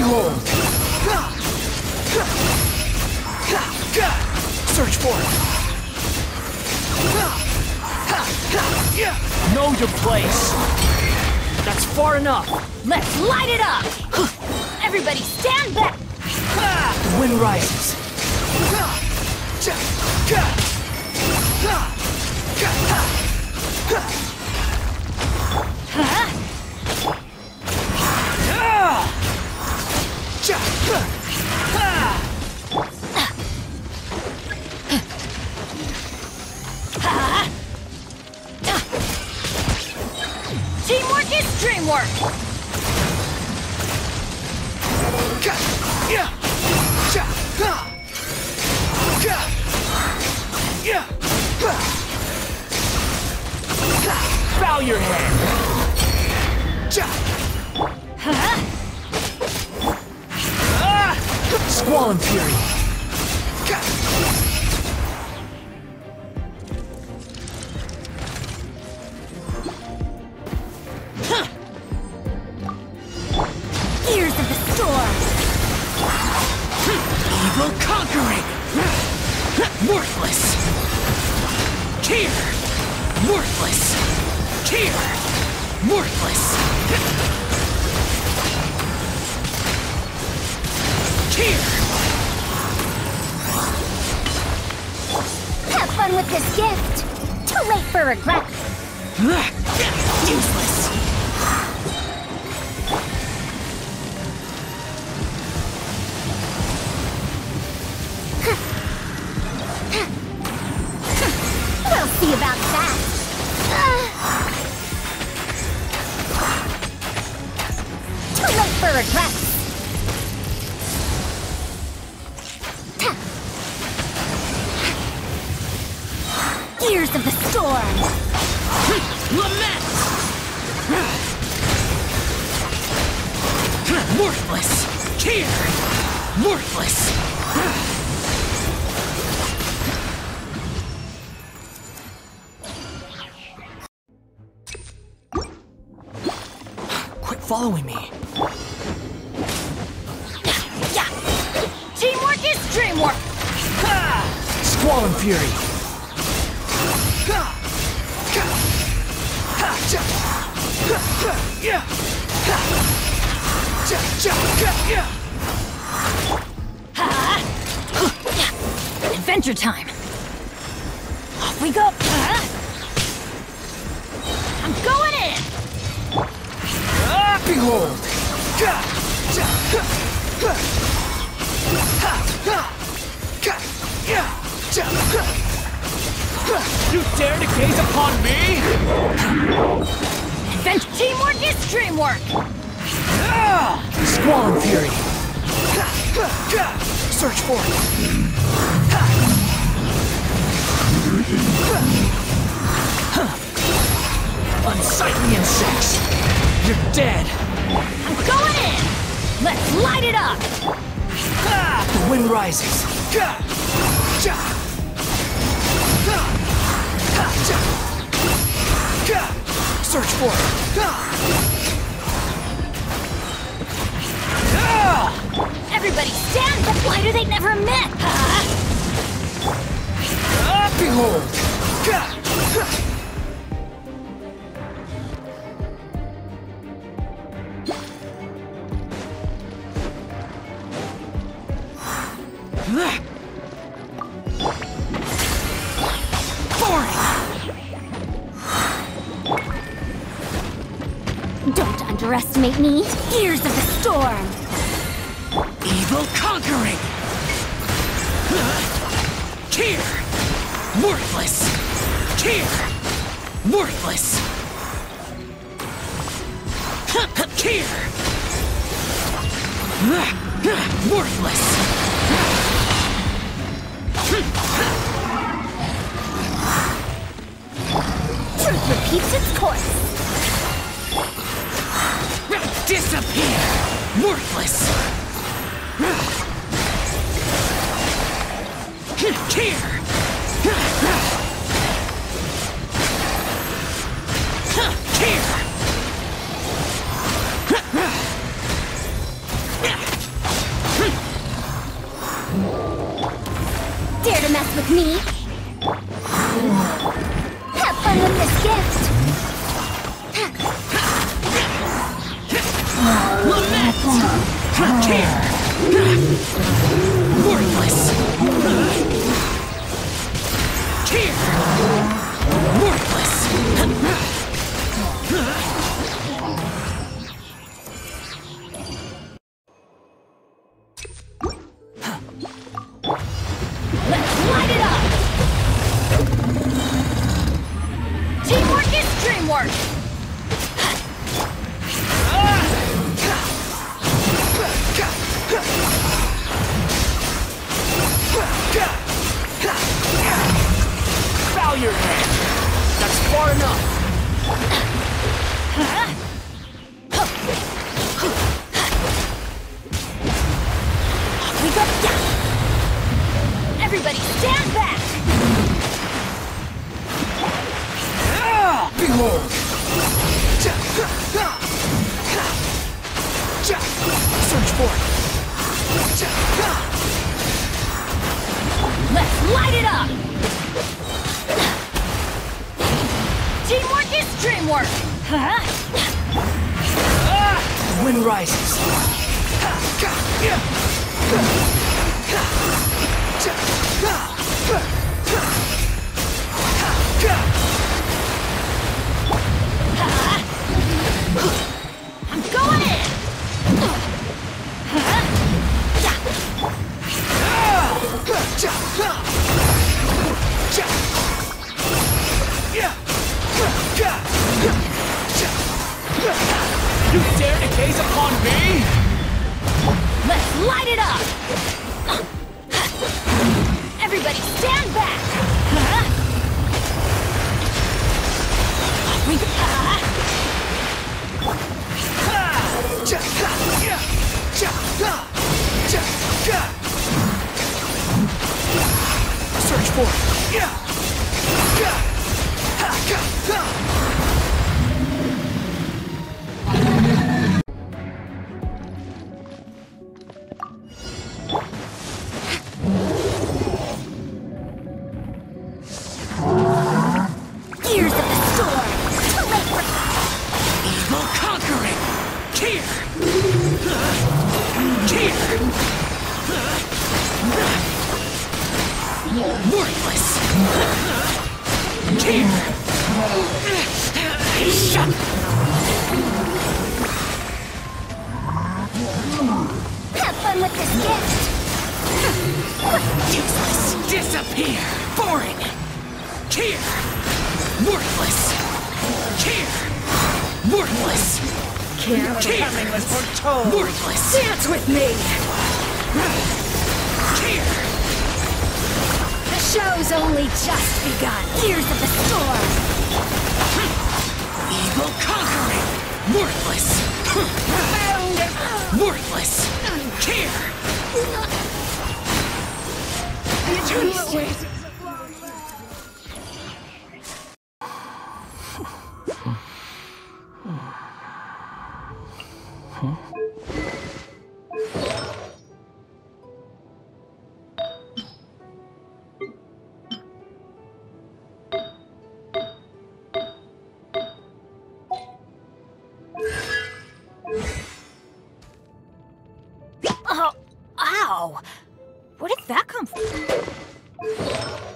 Behold! Search for it! Know your place! That's far enough! Let's light it up! Everybody stand back! The wind rises! Teamwork is dreamwork! Bow your head! Squall and Fury! Gears of the storm! Evil conquering! Worthless! Here! Worthless! Here! Worthless! Here! Have fun with this gift! Too late for regret! Useless! We'll see about that! Too late for regret! Gears of the storm! Lament! Worthless! Here! Worthless! Quit following me. Teamwork is dreamwork! Squall and Fury! Adventure time! Off we go! I'm going in! Behold! You dare to gaze upon me? Adventure teamwork is dreamwork! Squall and Fury! Search for it! Unsightly insects! You're dead! I'm going in! Let's light it up! The wind rises! Search for it! Everybody stand back! Why do they never met? Behold! Don't underestimate me! Gears of the storm! Evil conquering! Here! Worthless! Here! Worthless! Here! Worthless! Truth repeats its course! Disappear! Worthless! Here! Here! this gift. Lament! Care! Worthless! Care! Worthless! Let's light it up! Teamwork is dreamwork! Bow your head! That's far enough! Off we go! Everybody stand back! Behold! Search for it! Let's light it up! Teamwork is dreamwork! Wind rises! I'm going in! You dare to gaze upon me? Let's light it up! Everybody stand back! We Search for it! Gears of the storm! Too late for Evil conquering! Here! Here! Worthless! Here! Shut! have fun with this gift! Useless! Disappear! Boring! Here! Worthless! Here! Worthless! Care coming was foretold. Worthless! Dance with me! Here! The show's only just begun! Gears of the storm! Evil conquering! Worthless! Found it! Worthless! Here! Oh, ow! Where did that come from?